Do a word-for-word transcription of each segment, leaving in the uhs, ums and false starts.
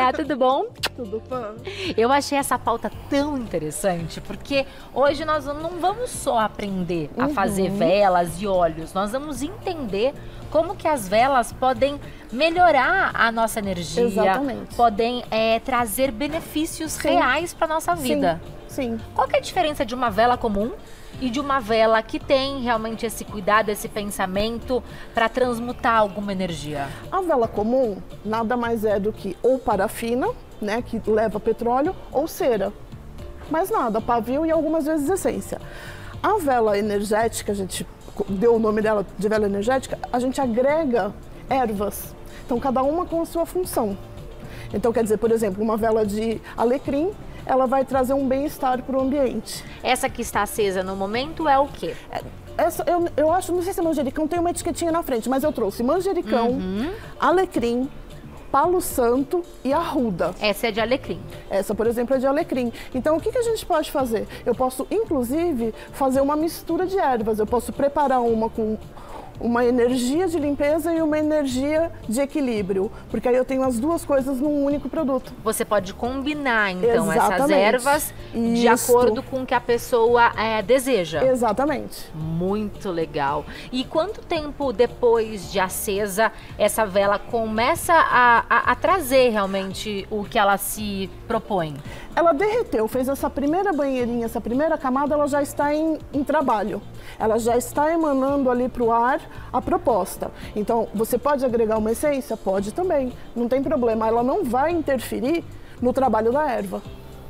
Amiga, tudo bom? Tudo bom. Eu achei essa pauta tão interessante, porque hoje nós não vamos só aprender a Uhum. fazer velas e óleos, nós vamos entender como que as velas podem melhorar a nossa energia, Exatamente. podem é, trazer benefícios Sim. reais para nossa vida. Sim, sim. Qual que é a diferença de uma vela comum e de uma vela que tem realmente esse cuidado, esse pensamento para transmutar alguma energia? A vela comum nada mais é do que ou parafina, né, que leva petróleo, ou cera. Mais nada, pavio e algumas vezes essência. A vela energética, a gente deu o nome dela de vela energética, a gente agrega ervas. Então, cada uma com a sua função. Então, quer dizer, por exemplo, uma vela de alecrim, ela vai trazer um bem-estar para o ambiente. Essa que está acesa no momento é o quê? Essa, eu, eu acho, não sei se é manjericão, tem uma etiquetinha na frente, mas eu trouxe manjericão, Uhum. alecrim, palo santo e arruda. Essa é de alecrim. Essa, por exemplo, é de alecrim. Então, o que, que a gente pode fazer? Eu posso, inclusive, fazer uma mistura de ervas. Eu posso preparar uma com uma energia de limpeza e uma energia de equilíbrio, porque aí eu tenho as duas coisas num único produto. Você pode combinar, então, essas Exatamente. ervas de Isso. acordo com o que a pessoa é, deseja. Exatamente. Muito legal. E quanto tempo depois de acesa, essa vela começa a, a, a trazer realmente o que ela se propõe? Ela derreteu, fez essa primeira banheirinha, essa primeira camada, ela já está em, em trabalho. Ela já está emanando ali para o ar a proposta. Então, você pode agregar uma essência? Pode também, não tem problema. Ela não vai interferir no trabalho da erva.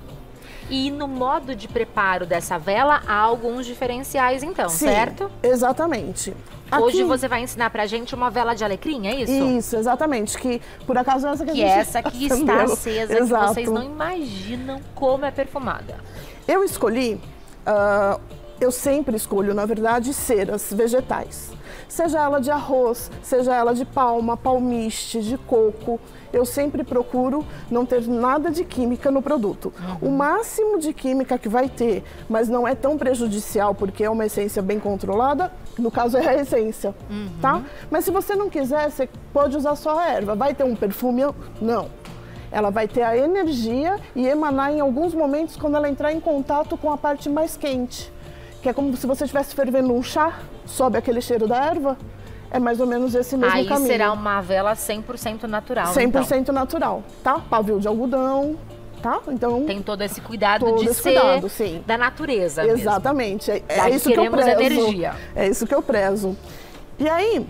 E no modo de preparo dessa vela, há alguns diferenciais então, Sim, certo? Exatamente. Hoje Aqui- você vai ensinar pra gente uma vela de alecrim, é isso? Isso, exatamente. Que por acaso é essa que, Que a é gente essa que está acendeu. acesa, Exato. que vocês não imaginam como é perfumada. Eu escolhi, ah, eu sempre escolho, na verdade, ceras vegetais. Seja ela de arroz, seja ela de palma, palmiste, de coco. Eu sempre procuro não ter nada de química no produto. Uhum. O máximo de química que vai ter, mas não é tão prejudicial porque é uma essência bem controlada, no caso é a essência, Uhum. tá? Mas se você não quiser, você pode usar só a erva. Vai ter um perfume? Não. Ela vai ter a energia e emanar em alguns momentos quando ela entrar em contato com a parte mais quente. Que é como se você estivesse fervendo um chá, sobe aquele cheiro da erva. É mais ou menos esse mesmo Aí caminho. será uma vela cem por cento natural, cem por então. cento natural, tá? Pavio de algodão, tá? Então, Tem todo esse cuidado Todo de esse ser cuidado, sim. da natureza mesmo. exatamente. É, é Já que isso que eu queremos prezo. energia. É isso que eu prezo. E aí,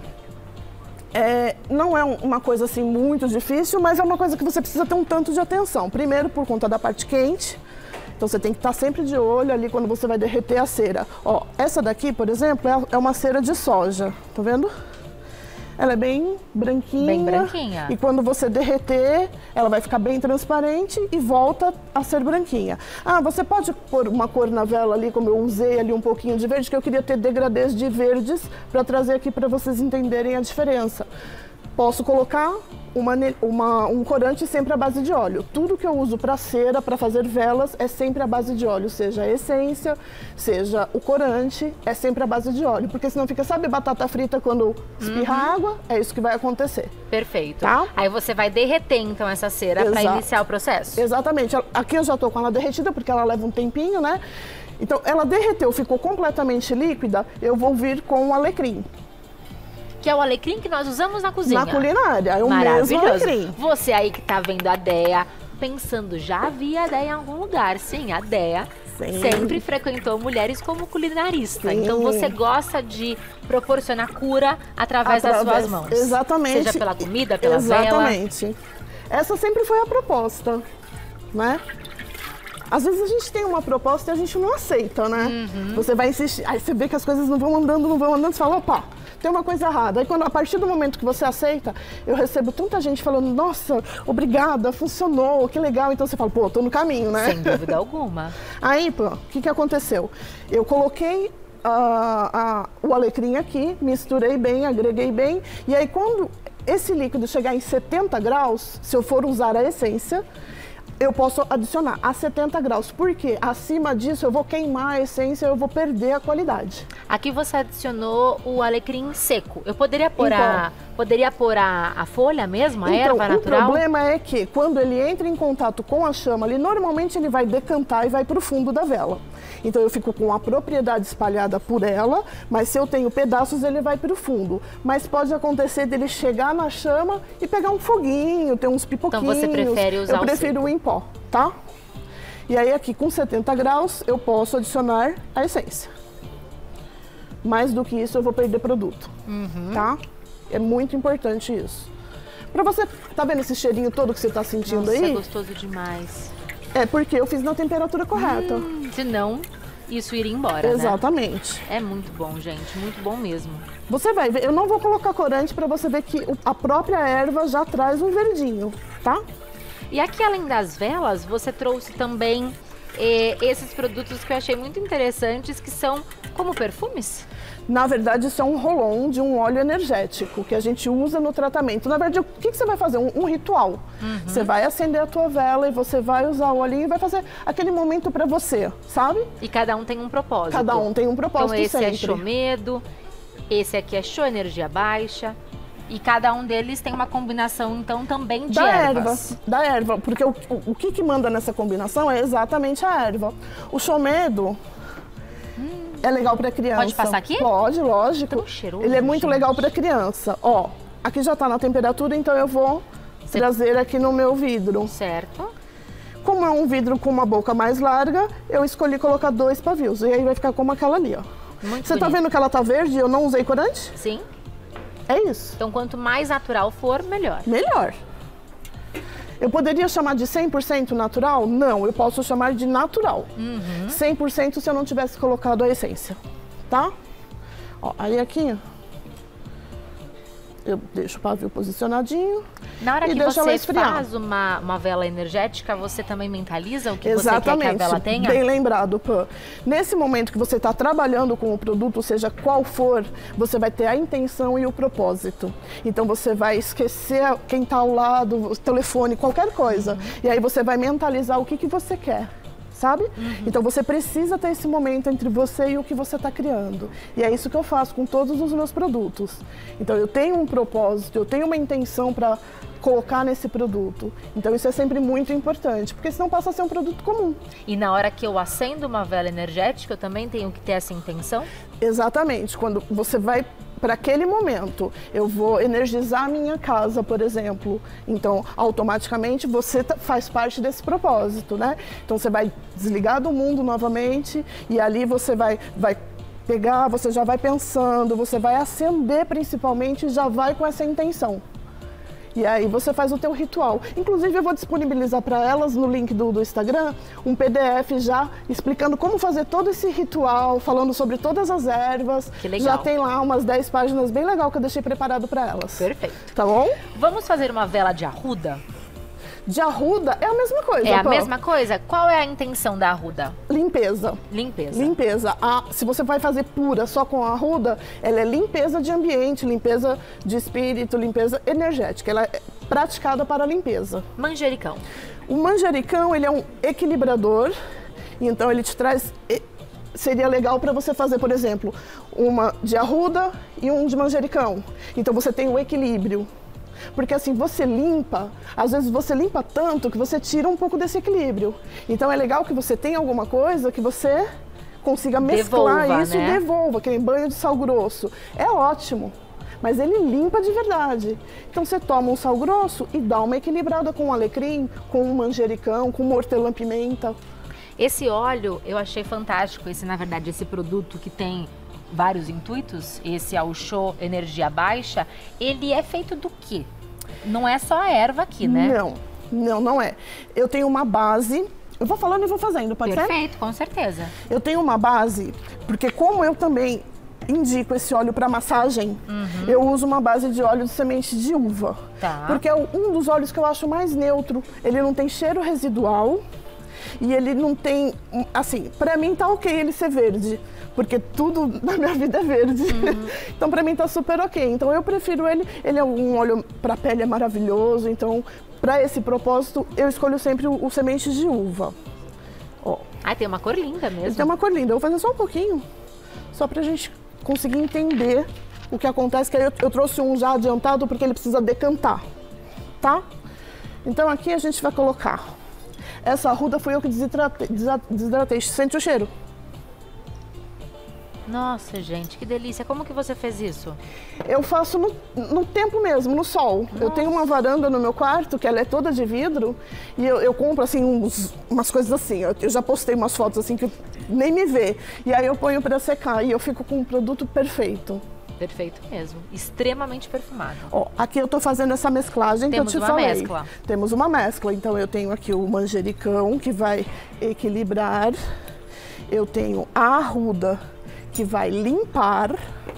é, não é um- uma coisa assim muito difícil, mas é uma coisa que você precisa ter um tanto de atenção. Primeiro, por conta da parte quente. Então, você tem que estar sempre de olho ali quando você vai derreter a cera. Ó, essa daqui, por exemplo, é- é uma cera de soja. Tá vendo? Ela é bem branquinha. Bem branquinha. E quando você derreter, ela vai ficar bem transparente e volta a ser branquinha. Ah, você pode pôr uma cor na vela ali, como eu usei ali um pouquinho de verde, que eu queria ter degradês de verdes para trazer aqui para vocês entenderem a diferença. Posso colocar uma, ne- uma- um corante sempre à base de óleo. Tudo que eu uso para cera, para fazer velas, é sempre à base de óleo. Seja a essência, seja o corante, é sempre à base de óleo. Porque senão fica, sabe, batata frita quando espirra água? É isso que vai acontecer. Perfeito. Tá? Aí você vai derreter então essa cera para Exato. iniciar o processo. Exatamente. Aqui eu já estou com ela derretida, porque ela leva um tempinho, né? Então, ela derreteu, ficou completamente líquida, eu vou vir com o alecrim. Que é o alecrim que nós usamos na cozinha. Na culinária, é o mesmo Maravilhoso. alecrim. Você aí que tá vendo a Déia, pensando, já vi a Déia em algum lugar. Sim, a Déia Sim. sempre frequentou mulheres como culinarista. Sim. Então você gosta de proporcionar cura através, das Através- suas mãos. Exatamente. Seja pela comida, pela vela. Exatamente. Essa sempre foi a proposta, né? Às vezes a gente tem uma proposta e a gente não aceita, né? Uhum. Você vai insistir, aí você vê que as coisas não vão andando, não vão andando, você fala, opa, tem uma coisa errada. Aí quando, a partir do momento que você aceita, eu recebo tanta gente falando, nossa, obrigada, funcionou, que legal. Então você fala, pô, tô no caminho, né? Sem dúvida alguma. Aí, pô, o que que aconteceu? Eu coloquei ah, ah, o alecrim aqui, misturei bem, agreguei bem, e aí quando esse líquido chegar em setenta graus, se eu for usar a essência, eu posso adicionar a setenta graus, porque acima disso eu vou queimar a essência, eu vou perder a qualidade. Aqui você adicionou o alecrim seco. Eu poderia pôr, a, poderia pôr a, a folha mesmo, a então, erva natural? O problema é que quando ele entra em contato com a chama ali, normalmente ele vai decantar e vai para o fundo da vela. Então eu fico com a propriedade espalhada por ela, mas se eu tenho pedaços ele vai para o fundo. Mas pode acontecer dele chegar na chama e pegar um foguinho, ter uns pipoquinhos. Então você prefere usar eu prefiro o em pó, tá? E aí aqui com setenta graus eu posso adicionar a essência. Mais do que isso eu vou perder produto, uhum. tá? É muito importante isso. Pra você, tá vendo esse cheirinho todo que você tá sentindo Nossa, aí? É gostoso demais. É porque eu fiz na temperatura correta. Hum, senão, isso iria embora, Exatamente. Né? É muito bom, gente. Muito bom mesmo. Você vai ver, eu não vou colocar corante para você ver que a própria erva já traz um verdinho, tá? E aqui, além das velas, você trouxe também eh, esses produtos que eu achei muito interessantes, que são como perfumes? Na verdade, isso é um roll-on de um óleo energético que a gente usa no tratamento. Na verdade, o que, que você vai fazer? Um, um ritual. Uhum. Você vai acender a tua vela e você vai usar o olhinho e vai fazer aquele momento para você, sabe? E cada um tem um propósito. Cada um tem um propósito Então esse sempre. é show medo, esse aqui é show energia baixa. E cada um deles tem uma combinação, então, também de da ervas. erva. Da erva, porque o, o, o que, que manda nessa combinação é exatamente a erva. O show medo... Hum. É legal para criança. Pode passar aqui? Pode, lógico. Tão cheiroso, ele é muito gente. legal para criança. Ó, aqui já tá na temperatura, então eu vou Você... trazer aqui no meu vidro. Certo. Como é um vidro com uma boca mais larga, eu escolhi colocar dois pavios. E aí vai ficar como aquela ali, ó. Muito Você bonito. tá vendo que ela tá verde? Eu não usei corante? Sim. É isso. Então, quanto mais natural for, melhor. Melhor. Eu poderia chamar de cem por cento natural? Não, eu posso chamar de natural. Uhum. cem por cento se eu não tivesse colocado a essência, tá? Ó, aí aqui, eu deixo o pavio posicionadinho. Na hora e que deixo ela você esfriar. faz uma, uma vela energética, você também mentaliza o que Exatamente, você quer que a vela tenha? Bem lembrado, Pã. Nesse momento que você está trabalhando com o produto, seja qual for, você vai ter a intenção e o propósito. Então você vai esquecer quem está ao lado, o telefone, qualquer coisa. Uhum. E aí você vai mentalizar o que, que você quer. Sabe? Uhum. Então você precisa ter esse momento entre você e o que você está criando. E é isso que eu faço com todos os meus produtos. Então eu tenho um propósito, eu tenho uma intenção para colocar nesse produto. Então isso é sempre muito importante, porque senão passa a ser um produto comum. E na hora que eu acendo uma vela energética, eu também tenho que ter essa intenção? Exatamente. Quando você vai para aquele momento, eu vou energizar a minha casa, por exemplo. Então, automaticamente, você faz parte desse propósito, né? Então, você vai desligar do mundo novamente e ali você vai, vai pegar, você já vai pensando, você vai acender principalmente e já vai com essa intenção. E aí você faz o teu ritual. Inclusive eu vou disponibilizar para elas no link do, do Instagram um P D F já explicando como fazer todo esse ritual, falando sobre todas as ervas. Que legal. Já tem lá umas dez páginas bem legal que eu deixei preparado para elas. Perfeito. Tá bom? Vamos fazer uma vela de arruda? De arruda é a mesma coisa. É a pô. mesma coisa? Qual é a intenção da arruda? Limpeza. Limpeza. Limpeza. A, se você vai fazer pura só com a arruda, ela é limpeza de ambiente, limpeza de espírito, limpeza energética. Ela é praticada para limpeza. Manjericão. O manjericão, ele é um equilibrador, então ele te traz... Seria legal para você fazer, por exemplo, uma de arruda e um de manjericão. Então você tem o equilíbrio. Porque assim, você limpa, às vezes você limpa tanto que você tira um pouco desse equilíbrio. Então é legal que você tenha alguma coisa que você consiga mesclar devolva, isso, né? E devolva, que nem banho de sal grosso. É ótimo, mas ele limpa de verdade. Então você toma um sal grosso e dá uma equilibrada com o alecrim, com o manjericão, com o hortelã-pimenta. Esse óleo eu achei fantástico, esse na verdade, esse produto que tem vários intuitos, esse Auxô Energia Baixa, ele é feito do quê? Não é só a erva aqui, né? Não, não, não é. Eu tenho uma base, eu vou falando e vou fazendo, pode ser? Perfeito, com certeza. Eu tenho uma base, porque como eu também indico esse óleo para massagem, uhum. eu uso uma base de óleo de semente de uva. Tá. Porque é um dos óleos que eu acho mais neutro, ele não tem cheiro residual, E ele não tem, assim, pra mim tá ok ele ser verde, porque tudo na minha vida é verde. Uhum. Então pra mim tá super ok. Então eu prefiro ele, ele é um óleo pra pele, é maravilhoso, então pra esse propósito eu escolho sempre o, o semente de uva. Ó. Ah, tem uma cor linda mesmo. Ele tem uma cor linda, eu vou fazer só um pouquinho, só pra gente conseguir entender o que acontece, que aí eu, eu trouxe um já adiantado porque ele precisa decantar, tá? Então aqui a gente vai colocar. Essa arruda foi eu que desidratei, desidratei. Sente o cheiro? Nossa, gente, que delícia. Como que você fez isso? Eu faço no, no tempo mesmo, no sol. Nossa. Eu tenho uma varanda no meu quarto, que ela é toda de vidro, e eu, eu compro, assim, uns, umas coisas assim. Eu, eu já postei umas fotos, assim, que nem me vê. E aí eu ponho pra secar, e eu fico com um produto perfeito. Perfeito mesmo. Extremamente perfumado. Ó, aqui eu tô fazendo essa mesclagem. Temos que eu te uma falei. mescla. Temos uma mescla. Então eu tenho aqui o manjericão, que vai equilibrar. Eu tenho a arruda, que vai limpar.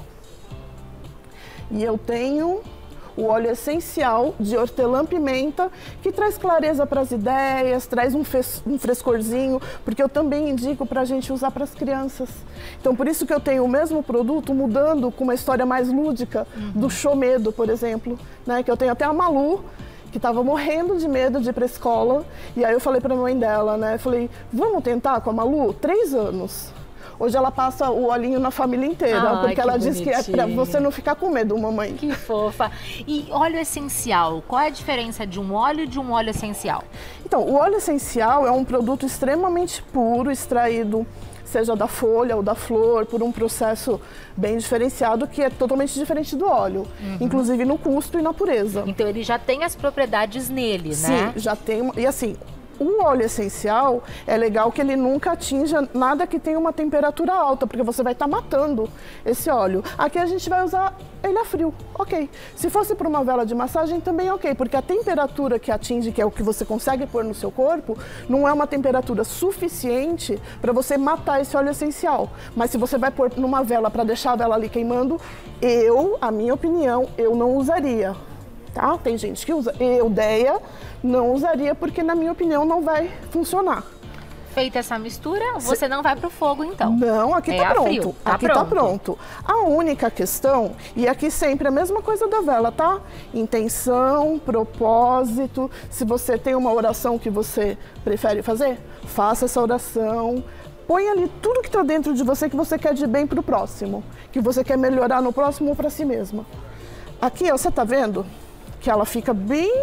E eu tenho o óleo essencial de hortelã-pimenta, que traz clareza para as ideias, traz um, um frescorzinho, porque eu também indico para a gente usar para as crianças. Então, por isso que eu tenho o mesmo produto mudando com uma história mais lúdica, uhum. do show medo, por exemplo, né? Que eu tenho até a Malu, que estava morrendo de medo de ir para a escola, e aí eu falei para a mãe dela, né? Eu falei, vamos tentar com a Malu? Três anos. Hoje ela passa o olhinho na família inteira, Ai, porque ela bonitinho. diz que é pra você não ficar com medo, mamãe. Que fofa. E óleo essencial, qual é a diferença de um óleo e de um óleo essencial? Então, o óleo essencial é um produto extremamente puro, extraído, seja da folha ou da flor, por um processo bem diferenciado, que é totalmente diferente do óleo, uhum. inclusive no custo e na pureza. Então ele já tem as propriedades nele, Sim, né? Sim, já tem. E assim, o óleo essencial é legal que ele nunca atinja nada que tenha uma temperatura alta, porque você vai estar tá matando esse óleo. Aqui a gente vai usar ele a frio, ok. Se fosse para uma vela de massagem, também ok, porque a temperatura que atinge, que é o que você consegue pôr no seu corpo, não é uma temperatura suficiente para você matar esse óleo essencial. Mas se você vai pôr numa vela para deixar a vela ali queimando, eu, a minha opinião, eu não usaria. Tá? Tem gente que usa. Eu, Deia, não usaria porque, na minha opinião, não vai funcionar. Feita essa mistura, você não vai pro fogo, então? Não, aqui é tá pronto. Frio. Tá aqui pronto. tá pronto. A única questão, e aqui sempre a mesma coisa da vela, tá? Intenção, propósito. Se você tem uma oração que você prefere fazer, faça essa oração. Põe ali tudo que tá dentro de você que você quer de bem pro próximo. Que você quer melhorar no próximo ou pra si mesma. Aqui, ó, você tá vendo? Que ela fica bem...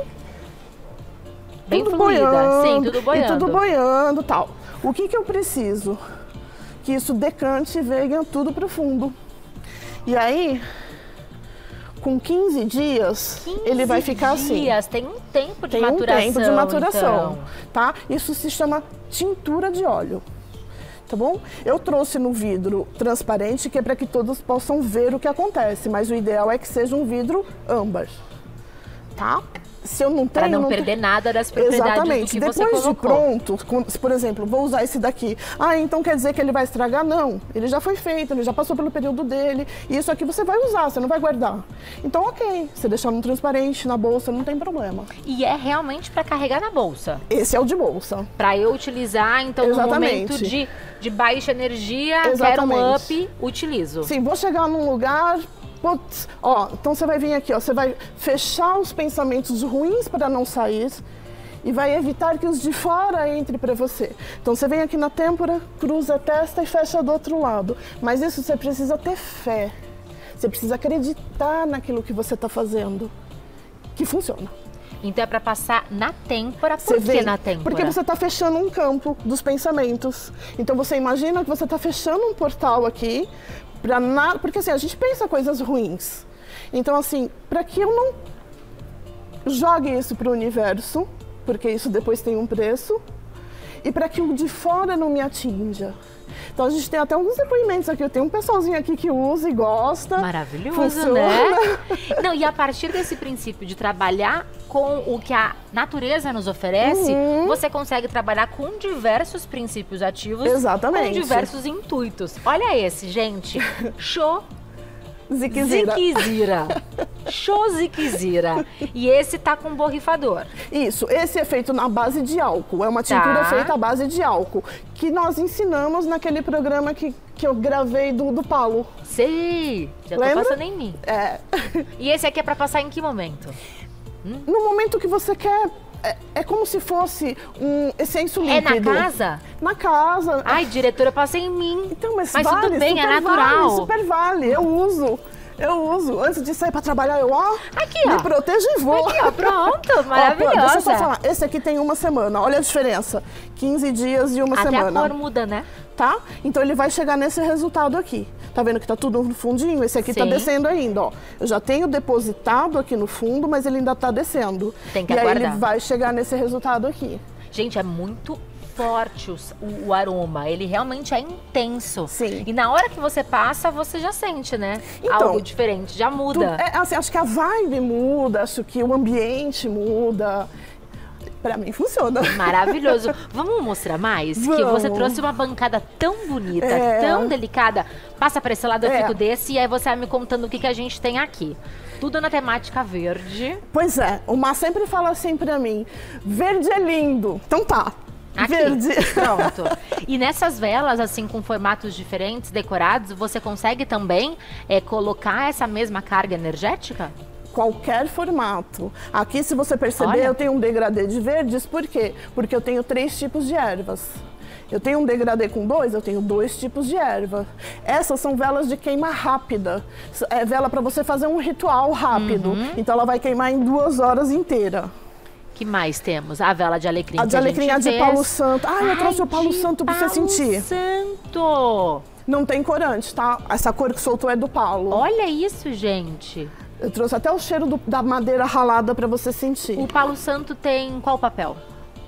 Bem tudo fluida, boiando, sim, tudo boiando. E tudo boiando, tal. O que que eu preciso? Que isso decante e venha tudo pro fundo. E aí, com quinze dias, quinze ele vai ficar assim. dias, tem um tempo de tem maturação. Tem um tempo de maturação, então. tá? Isso se chama tintura de óleo. Tá bom? Eu trouxe no vidro transparente, que é para que todos possam ver o que acontece, mas o ideal é que seja um vidro âmbar, tá? Se eu não tenho... Para não, não perder te... nada das propriedades Exatamente. do que Depois você colocou. de pronto, por exemplo, vou usar esse daqui. Ah, então quer dizer que ele vai estragar? Não. Ele já foi feito, ele já passou pelo período dele. E isso aqui você vai usar, você não vai guardar. Então, ok. Você deixar no transparente, na bolsa, não tem problema. E é realmente para carregar na bolsa? Esse é o de bolsa. Para eu utilizar, então, Exatamente. no momento de, de baixa energia, Exatamente. quero um up, utilizo. Sim, vou chegar num lugar... Putz, ó, então você vai vir aqui, ó, você vai fechar os pensamentos ruins para não sair e vai evitar que os de fora entrem para você. Então você vem aqui na têmpora, cruza a testa e fecha do outro lado. Mas isso você precisa ter fé, você precisa acreditar naquilo que você está fazendo, que funciona. Então é para passar na têmpora, por você que vem, na têmpora? Porque você está fechando um campo dos pensamentos. Então você imagina que você está fechando um portal aqui, pra nada, porque assim, a gente pensa coisas ruins. Então assim, para que eu não jogue isso para o universo, porque isso depois tem um preço, e para que o de fora não me atinja. Então a gente tem até alguns depoimentos aqui, eu tenho um pessoalzinho aqui que usa e gosta. Maravilhoso, funciona. Né? Não, e a partir desse princípio de trabalhar com o que a natureza nos oferece, uhum. você consegue trabalhar com diversos princípios ativos. Exatamente. Com diversos intuitos. Olha esse, gente. Show Ziquezira. Ziquezira. Show Ziquezira. E esse tá com borrifador. Isso, esse é feito na base de álcool. É uma tintura Tá. feita à base de álcool. Que nós ensinamos naquele programa que, que eu gravei do, do Paulo. Sei, já tô Lembra? passando em mim. É. E esse aqui é pra passar em que momento? No momento que você quer, é, é como se fosse um essêncio É líquido. na casa? Na casa. Ai, diretora, passei em mim. Então, mas, Mas vale, tudo bem, é super natural. Vale, super vale, eu uso. Eu uso. Antes de sair pra trabalhar, eu, ó, Aqui, me ó. protejo e vou. Aqui, ó, pronto, Ó, pô, maravilhosa. deixa eu só falar, esse aqui tem uma semana, olha a diferença. quinze dias e uma Até semana. a cor muda, né? Tá? Então ele vai chegar nesse resultado aqui. Tá vendo que tá tudo no fundinho? Esse aqui tá Sim. descendo ainda, ó. Eu já tenho depositado aqui no fundo, mas ele ainda tá descendo. Tem que e aguardar. aí ele vai chegar nesse resultado aqui. Gente, é muito forte o, o, o aroma, ele realmente é intenso. Sim. E na hora que você passa, você já sente, né? Então, Algo diferente, já Tu- muda. é, assim, acho que a vibe muda, acho que o ambiente muda. Pra mim funciona. Maravilhoso. Vamos mostrar mais? Que Vamos. você trouxe uma bancada tão bonita, É. tão delicada. Passa pra esse lado, eu É. fico desse, e aí você vai me contando o que, que a gente tem aqui. Tudo na temática verde. Pois é, o Mar sempre fala assim pra mim, verde é lindo. Então tá, Aqui. verde. Pronto. E nessas velas, assim, com formatos diferentes, decorados, você consegue também é, colocar essa mesma carga energética? Qualquer formato. Aqui, se você perceber, Olha. eu tenho um degradê de verdes, por quê? Porque eu tenho três tipos de ervas. Eu tenho um degradê com dois, eu tenho dois tipos de erva. Essas são velas de queima rápida. É vela para você fazer um ritual rápido. Uhum. Então ela vai queimar em duas horas inteira. Que mais temos? A vela de alecrim. A que de alecrim é gente de fez. Palo Santo. Ah, eu Ai, trouxe o Palo de Santo pra você Palo sentir. Santo! Não tem corante, tá? Essa cor que soltou é do palo. Olha isso, gente. Eu trouxe até o cheiro do- da madeira ralada para você sentir. O Palo Santo tem qual papel?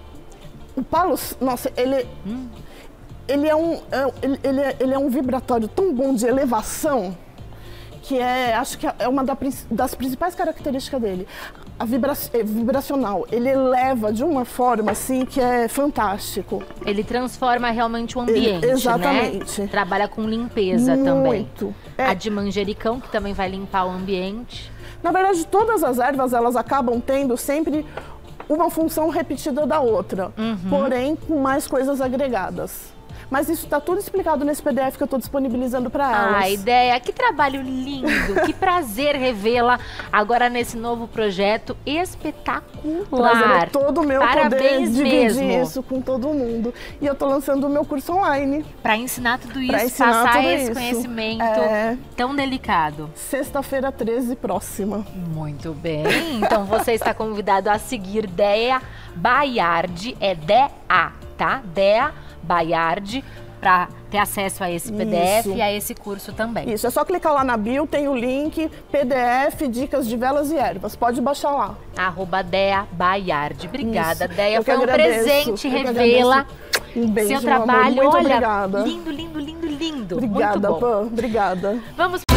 O palo, nossa, ele, Hum. ele, é um, é- ele, ele é, ele é um vibratório tão bom de elevação que é, acho que é uma da prin- das principais características dele. A vibra, é vibracional, ele eleva de uma forma assim que é fantástico. Ele transforma realmente o ambiente, exatamente. né? Trabalha com limpeza também. Muito. É. A de manjericão, que também vai limpar o ambiente. Na verdade, todas as ervas elas acabam tendo sempre uma função repetida da outra, Uhum. porém com mais coisas agregadas. Mas isso está tudo explicado nesse P D F que eu estou disponibilizando para elas. Ah, ideia, que trabalho lindo, que prazer revê-la agora nesse novo projeto espetacular. Trazendo todo o meu poder, Parabéns dividir mesmo. isso com todo mundo. E eu tô lançando o meu curso online, Para ensinar tudo Pra isso, ensinar passar tudo esse isso. conhecimento É. tão delicado. sexta-feira treze próxima. Muito bem, então você está convidado a seguir Dea Baiardi, é D E A, tá? Dea Baiardi, para ter acesso a esse P D F Isso. e a esse curso também. Isso, é só clicar lá na bio, tem o link, P D F, dicas de velas e ervas. Pode baixar lá. Arroba Dea Baiardi. Obrigada, Isso. Deia. Eu que Foi um agradeço, presente eu que revê-la. agradeço. Um beijo, Seu meu amor. trabalho, Muito olha, obrigada. lindo, lindo, lindo, lindo. Obrigada, Muito bom. Pan. Obrigada. Vamos